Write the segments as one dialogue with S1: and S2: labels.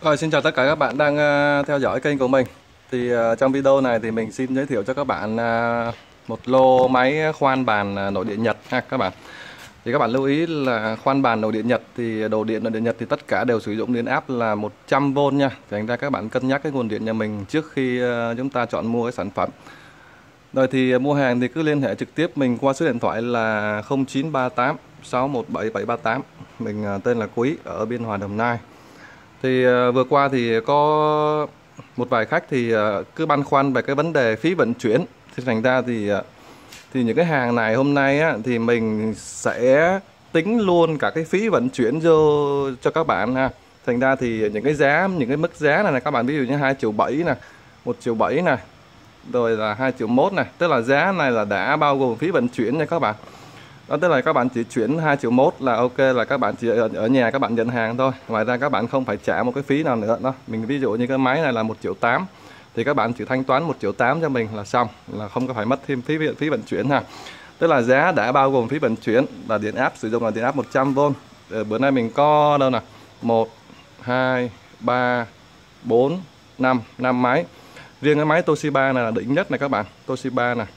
S1: Rồi, xin chào tất cả các bạn đang theo dõi kênh của mình. Trong video này thì mình xin giới thiệu cho các bạn một lô máy khoan bàn nội địa Nhật ha các bạn. Thì các bạn lưu ý là khoan bàn nội địa Nhật thì đồ điện nội địa Nhật thì tất cả đều sử dụng điện áp là 100V nha. Thành ra các bạn cân nhắc cái nguồn điện nhà mình trước khi chúng ta chọn mua cái sản phẩm. Rồi thì mua hàng thì cứ liên hệ trực tiếp mình qua số điện thoại là 0938 617 738. Mình tên là Quý ở Biên Hòa, Đồng Nai. Vừa qua thì có một vài khách thì cứ băn khoăn về cái vấn đề phí vận chuyển. Thì thành ra thì những cái hàng này hôm nay á, thì mình sẽ tính luôn cả cái phí vận chuyển vô cho các bạn ha. Thành ra thì những cái mức giá này, các bạn ví dụ như 2,7 triệu nè, 1,7 triệu nè, rồi là 2,1 triệu này, tức là giá này là đã bao gồm phí vận chuyển nha các bạn. Đó, tức là các bạn chỉ chuyển 2,1 triệu là ok, là các bạn chỉ ở nhà các bạn nhận hàng thôi. Ngoài ra các bạn không phải trả một cái phí nào nữa đó. Mình ví dụ như cái máy này là 1,8 triệu thì các bạn chỉ thanh toán 1,8 triệu cho mình là xong, là không có phải mất thêm phí vận chuyển ha. Tức là giá đã bao gồm phí vận chuyển, là điện áp sử dụng là điện áp 100V. Bữa nay mình có đâu nè, 1 2 3 4 5 máy. Riêng cái máy Toshiba này là đỉnh nhất này các bạn, Toshiba này.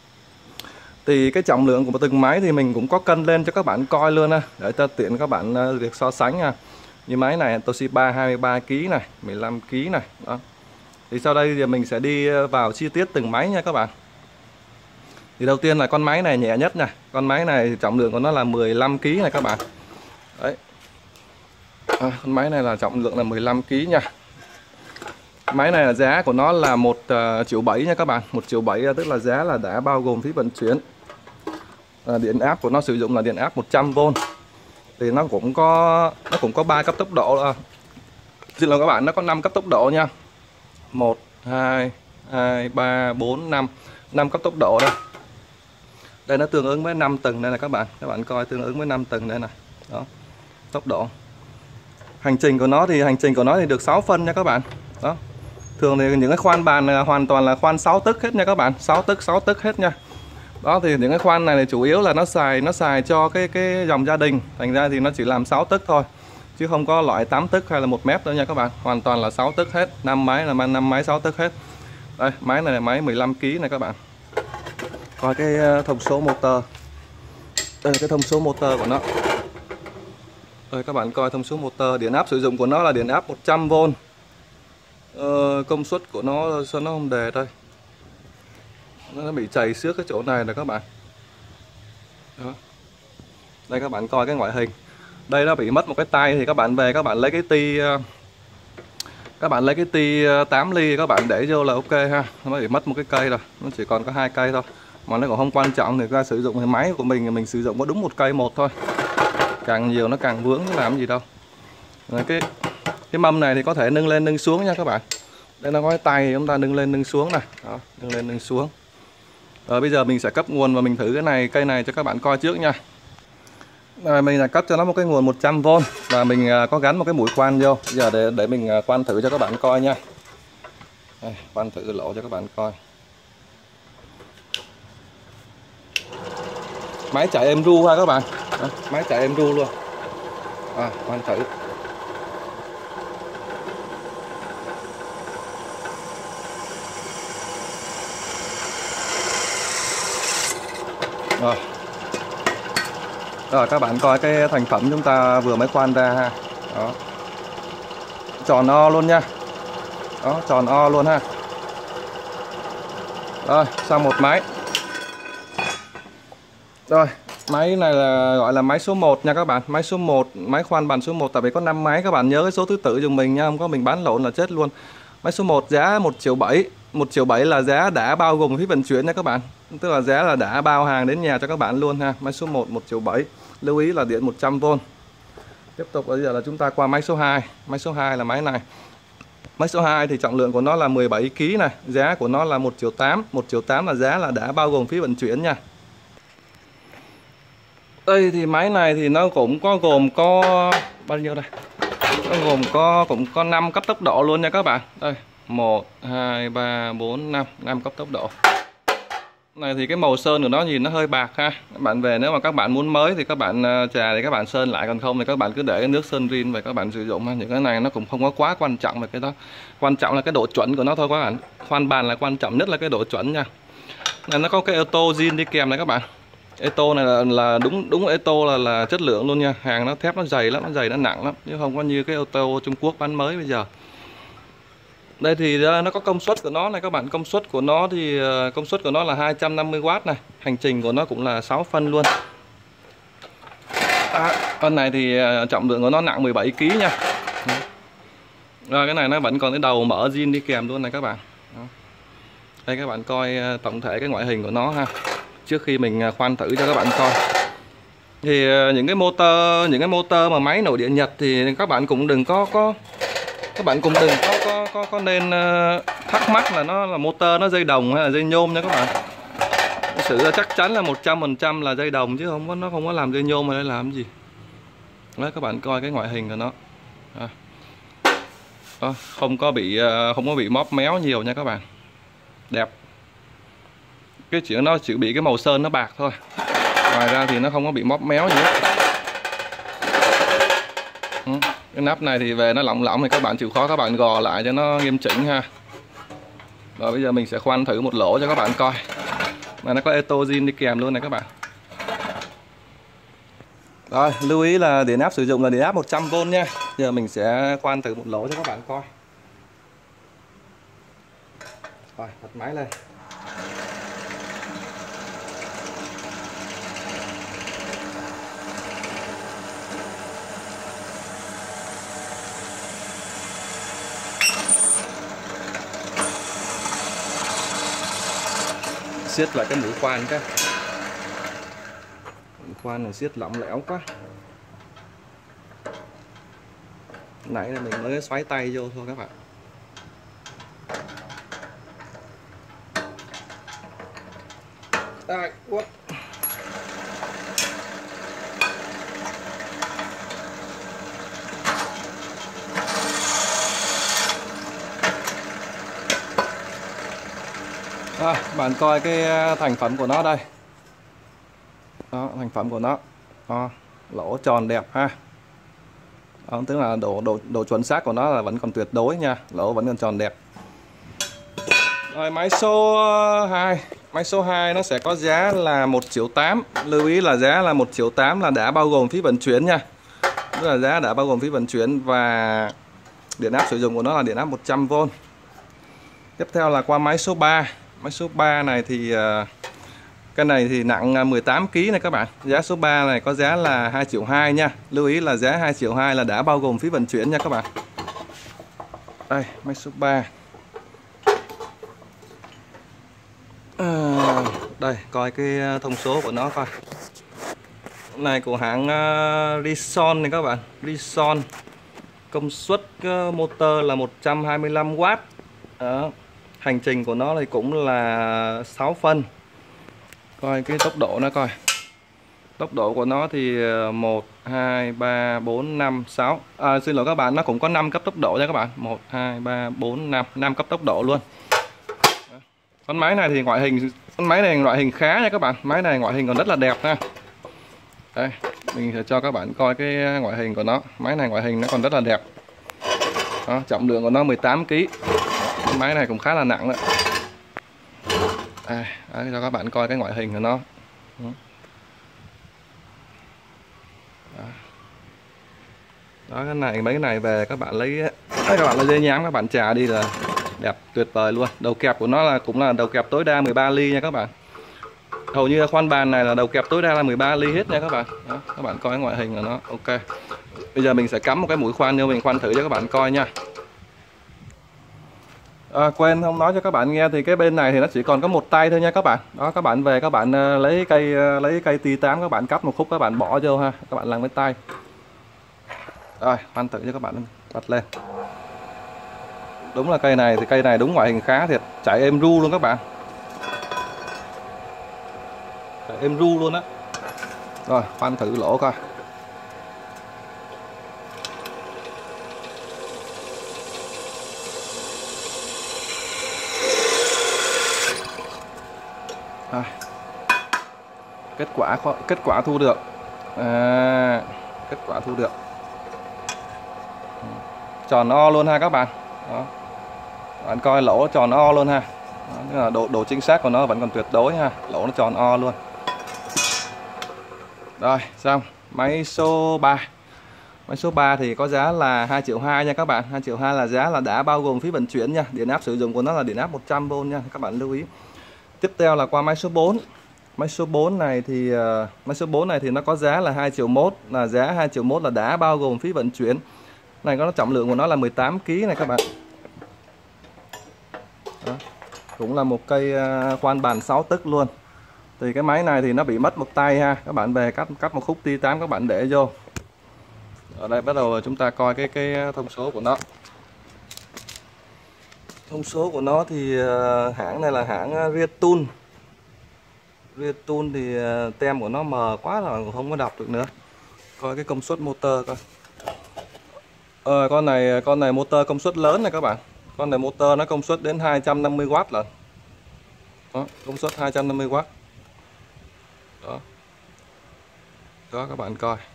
S1: Thì cái trọng lượng của từng máy thì mình cũng có cân lên cho các bạn coi luôn ha, để cho tiện các bạn việc so sánh nha. Như máy này Toshiba 23kg này, 15kg này đó. Thì sau đây thì mình sẽ đi vào chi tiết từng máy nha các bạn. Thì đầu tiên là con máy này nhẹ nhất nha. Con máy này trọng lượng của nó là 15kg này các bạn. Đấy. Con máy này là trọng lượng là 15kg nha. Máy này là giá của nó là 1,7 triệu nha các bạn. 1,7 triệu tức là giá là đã bao gồm phí vận chuyển. Điện áp của nó sử dụng là điện áp 100V. Thì nó cũng có 3 cấp tốc độ. Xin lỗi các bạn, nó có 5 cấp tốc độ nha. 1 2 3 4 5. 5 cấp tốc độ đây. Đây nó tương ứng với 5 tầng đây là các bạn. Các bạn coi tương ứng với 5 tầng đây này. Đó. Tốc độ. Hành trình của nó thì được 6 phân nha các bạn. Đó. Thường thì những cái khoan bàn này là hoàn toàn là khoan 6 tấc hết nha các bạn, 6 tấc hết nha. Đó, thì những cái khoan này thì chủ yếu là nó xài cho cái dòng gia đình, thành ra thì nó chỉ làm 6 tấc thôi, chứ không có loại 8 tấc hay là 1 mét đâu nha các bạn, hoàn toàn là 6 tấc hết. 5 máy là 5 máy 6 tấc hết. Đây, máy này là máy 15kg này các bạn. Coi cái thông số motor. Đây là cái thông số motor của nó. Đây các bạn coi thông số motor, điện áp sử dụng của nó là điện áp 100V. Công suất của nó sao nó không đề đây, nó bị chảy xước cái chỗ này là các bạn. Đó. Đây các bạn coi cái ngoại hình. Đây nó bị mất một cái tay thì các bạn về các bạn lấy cái ti 8 ly các bạn để vô là ok ha. Nó bị mất một cái cây rồi, nó chỉ còn có 2 cây thôi. Mà nó cũng không quan trọng, thì ra sử dụng cái máy của mình sử dụng có đúng 1 cây một thôi. Càng nhiều nó càng vướng, chứ làm gì đâu. Rồi cái mâm này thì có thể nâng lên nâng xuống nha các bạn. Đây nó có cái tay chúng ta nâng lên nâng xuống này. Đó, nâng lên nâng xuống. Rồi bây giờ mình sẽ cấp nguồn và mình thử cây này cho các bạn coi trước nha. Rồi mình là cấp cho nó một cái nguồn 100V và mình có gắn một cái mũi khoan vô. Bây giờ để mình khoan thử cho các bạn coi nha. Đây, khoan thử lỗ cho các bạn coi. Máy chạy êm ru ha các bạn. Đó, máy chạy êm ru luôn. Khoan thử. Rồi các bạn coi cái thành phẩm chúng ta vừa mới khoan ra ha. Đó. Tròn o luôn nha. Đó, tròn o luôn ha. Rồi, xong một máy. Rồi, máy này là gọi là máy số 1 nha các bạn. Máy số 1, máy khoan bàn số 1. Tại vì có 5 máy, các bạn nhớ cái số thứ tự giùm mình nha, không có mình bán lộn là chết luôn. Máy số 1 giá 1,7 triệu. 1,7 triệu là giá đã bao gồm phí vận chuyển nha các bạn. Tức là giá là đã bao hàng đến nhà cho các bạn luôn ha. Máy số 1 1,7 triệu. Lưu ý là điện 100V. Tiếp tục bây giờ là chúng ta qua máy số 2. Máy số 2 là máy này. Máy số 2 thì trọng lượng của nó là 17kg này, giá của nó là 1,8 triệu. 1,8 triệu là giá là đã bao gồm phí vận chuyển nha. Đây thì máy này thì nó cũng gồm có bao nhiêu đây? Nó gồm cũng có 5 cấp tốc độ luôn nha các bạn. Đây, 1 2 3 4 5, 5 cấp tốc độ. Này thì cái màu sơn của nó nhìn nó hơi bạc ha. Các bạn về nếu mà các bạn muốn mới thì các bạn chà thì các bạn sơn lại, còn không thì các bạn cứ để cái nước sơn rin và các bạn sử dụng ha. Những cái này nó cũng không có quá quan trọng về cái đó. Quan trọng là cái độ chuẩn của nó thôi các bạn. Khoan bàn là quan trọng nhất là cái độ chuẩn nha. Này nó có cái auto zin đi kèm này các bạn. Eto này là đúng Eto là chất lượng luôn nha. Hàng nó thép nó dày lắm, nó dày nó nặng lắm, chứ không có như cái ô tô Trung Quốc bán mới bây giờ. Đây thì nó có công suất của nó này các bạn. Công suất của nó thì công suất của nó là 250W này. Hành trình của nó cũng là 6 phân luôn. Con này thì trọng lượng của nó nặng 17kg nha. Rồi cái này nó vẫn còn cái đầu mở zin đi kèm luôn này các bạn. Đây các bạn coi tổng thể cái ngoại hình của nó ha. Trước khi mình khoan thử cho các bạn coi. Thì những cái motor mà máy nội địa Nhật thì các bạn cũng đừng có có nên thắc mắc là nó là motor nó dây đồng hay là dây nhôm nha các bạn. Thực sự chắc chắn là 100% là dây đồng chứ nó không có làm dây nhôm mà đây làm gì. Đấy các bạn coi cái ngoại hình của nó. Không có bị móp méo nhiều nha các bạn. Đẹp. Cái chuyện nó chỉ bị cái màu sơn nó bạc thôi. Ngoài ra thì nó không có bị móp méo gì hết. Cái nắp này thì về nó lỏng lỏng thì các bạn chịu khó các bạn gò lại cho nó nghiêm chỉnh ha. Rồi bây giờ mình sẽ khoan thử một lỗ cho các bạn coi. Mà nó có Eto zin đi kèm luôn này các bạn. Rồi lưu ý là điện áp sử dụng là điện áp 100V nha. Giờ mình sẽ khoan thử một lỗ cho các bạn coi. Rồi bật máy lên. Siết lại cái mũi khoan cái. Mũi khoan này siết lỏng lẻo quá. Nãy là mình mới xoáy tay vô thôi các bạn. Đây, quất. Bạn coi cái thành phẩm của nó đây. Đó, thành phẩm của nó. Đó, lỗ tròn đẹp ha. Đó, tức là độ chuẩn xác của nó là vẫn còn tuyệt đối nha, lỗ vẫn còn tròn đẹp. Rồi máy số 2. Máy số 2 nó sẽ có giá là 1,8 triệu. Lưu ý là giá là 1,8 triệu là đã bao gồm phí vận chuyển nha. Tức là giá đã bao gồm phí vận chuyển và điện áp sử dụng của nó là điện áp 100V. Tiếp theo là qua máy số 3. Máy số 3 này thì cái này thì nặng 18kg này các bạn. Giá số 3 này có giá là 2,2 triệu nha. Lưu ý là giá 2,2 triệu là đã bao gồm phí vận chuyển nha các bạn. Đây, máy số 3. Đây, coi cái thông số của nó coi. Này của hãng Rison này các bạn. Rison. Công suất motor là 125W. Đó. Hành trình của nó thì cũng là 6 phân. Coi cái tốc độ nó coi. Tốc độ của nó thì 1, 2, 3, 4, 5, 6. Xin lỗi các bạn, nó cũng có 5 cấp tốc độ nha các bạn. 1, 2, 3, 4, 5 cấp tốc độ luôn. Con máy này thì ngoại hình khá nha các bạn. Máy này ngoại hình còn rất là đẹp nha. Đây, mình sẽ cho các bạn coi cái ngoại hình của nó. Máy này ngoại hình nó còn rất là đẹp. Đó, trọng lượng của nó 18kg. Máy này cũng khá là nặng đấy. Đấy, cho các bạn coi cái ngoại hình của nó. Đó, cái này mấy cái này về các bạn lấy dây nhám các bạn chà đi là đẹp tuyệt vời luôn. Đầu kẹp của nó cũng là đầu kẹp tối đa 13 ly nha các bạn. Hầu như khoan bàn này là đầu kẹp tối đa là 13 ly hết nha các bạn. Đó, các bạn coi cái ngoại hình của nó. Ok. Bây giờ mình sẽ cắm một cái mũi khoan vô mình khoan thử cho các bạn coi nha. Quên không nói cho các bạn nghe thì cái bên này thì nó chỉ còn có một tay thôi nha các bạn. Đó, các bạn về các bạn lấy cây T8 các bạn cắt một khúc các bạn bỏ vô ha, các bạn làm với tay. Rồi, khoan thử cho các bạn bật lên. Đúng là cây này đúng ngoại hình khá thiệt, chạy êm ru luôn các bạn. Chạy êm ru luôn á. Rồi, khoan thử lỗ coi. Kết quả thu được. Kết quả thu được tròn o luôn ha các bạn. Đó. Bạn coi lỗ tròn o luôn ha. Đó, tức là độ chính xác của nó vẫn còn tuyệt đối ha, lỗ nó tròn o luôn. Rồi xong. Máy số 3. Máy số 3 thì có giá là 2,2 triệu nha các bạn. 2,2 triệu là giá là đã bao gồm phí vận chuyển nha. Điện áp sử dụng của nó là điện áp 100V nha, các bạn lưu ý. Tiếp theo là qua máy số 4. Máy số 4 này thì nó có giá là 2,1 triệu, là giá 2,1 triệu là đã bao gồm phí vận chuyển. Này có trọng lượng của nó là 18 kg này các bạn. Đó. Cũng là một cây khoan bàn 6 tấc luôn. Thì cái máy này thì nó bị mất một tay ha. Các bạn về cắt một khúc T8 các bạn để vô. Ở đây bắt đầu chúng ta coi cái thông số của nó. Thông số của nó thì hãng này là hãng Rieton. Rieton thì tem của nó mờ quá rồi không có đọc được nữa. Coi cái công suất motor coi. Con này motor công suất lớn này các bạn. Con này motor nó công suất đến 250W lận. Đó, công suất 250W. Đó. Đó các bạn coi.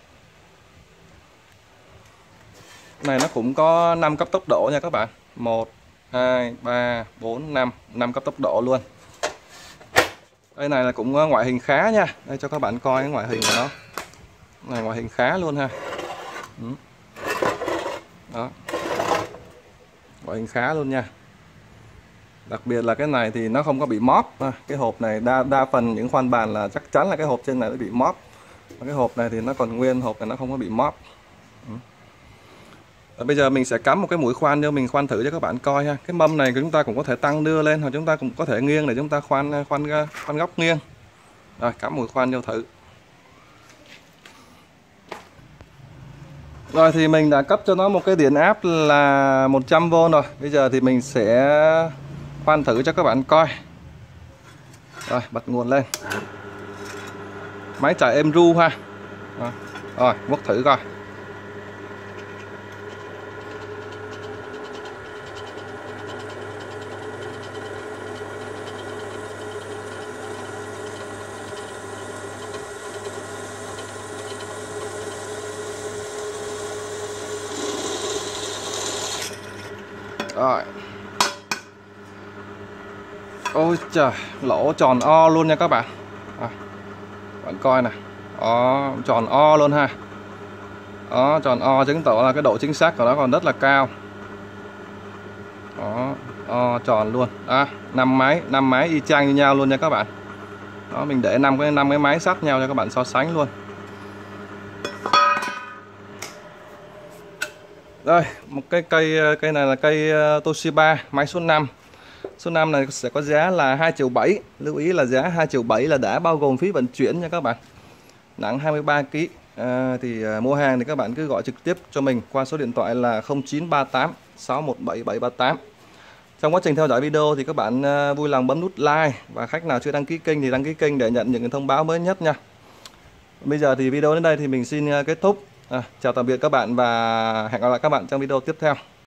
S1: Này nó cũng có 5 cấp tốc độ nha các bạn. 1 2 3 4 5, 5 cấp tốc độ luôn. Đây này là cũng ngoại hình khá nha. Đây cho các bạn coi cái ngoại hình của nó. Này ngoại hình khá luôn ha. Đó. Ngoại hình khá luôn nha. Đặc biệt là cái này thì nó không có bị móp. Cái hộp này đa phần những khoan bàn là chắc chắn là cái hộp trên này nó bị móp. Cái hộp này thì nó còn nguyên, hộp này nó không có bị móp. Bây giờ mình sẽ cắm một cái mũi khoan cho mình khoan thử cho các bạn coi ha. Cái mâm này chúng ta cũng có thể tăng đưa lên, hoặc chúng ta cũng có thể nghiêng để chúng ta khoan góc nghiêng. Rồi cắm mũi khoan vô thử. Rồi thì mình đã cấp cho nó một cái điện áp là 100V rồi. Bây giờ thì mình sẽ khoan thử cho các bạn coi. Rồi bật nguồn lên. Máy chạy êm ru ha. Rồi múc thử coi. Rồi. Ôi trời, lỗ tròn o luôn nha các bạn. Bạn coi nè. Đó, tròn o luôn ha. Đó, tròn o chứng tỏ là cái độ chính xác của nó còn rất là cao. Đó, o tròn luôn. 5 máy y chang như nhau luôn nha các bạn. Đó, mình để 5 cái máy sát nhau cho các bạn so sánh luôn. Rồi, một cái cây này là cây Toshiba máy số 5. Số 5 này sẽ có giá là 2,7 triệu. Lưu ý là giá 2,7 triệu là đã bao gồm phí vận chuyển nha các bạn. Nặng 23 kg. Thì mua hàng thì các bạn cứ gọi trực tiếp cho mình qua số điện thoại là 0938 617 738. Trong quá trình theo dõi video thì các bạn vui lòng bấm nút like, và khách nào chưa đăng ký kênh thì đăng ký kênh để nhận những thông báo mới nhất nha. Bây giờ thì video đến đây thì mình xin kết thúc. Chào tạm biệt các bạn và hẹn gặp lại các bạn trong video tiếp theo.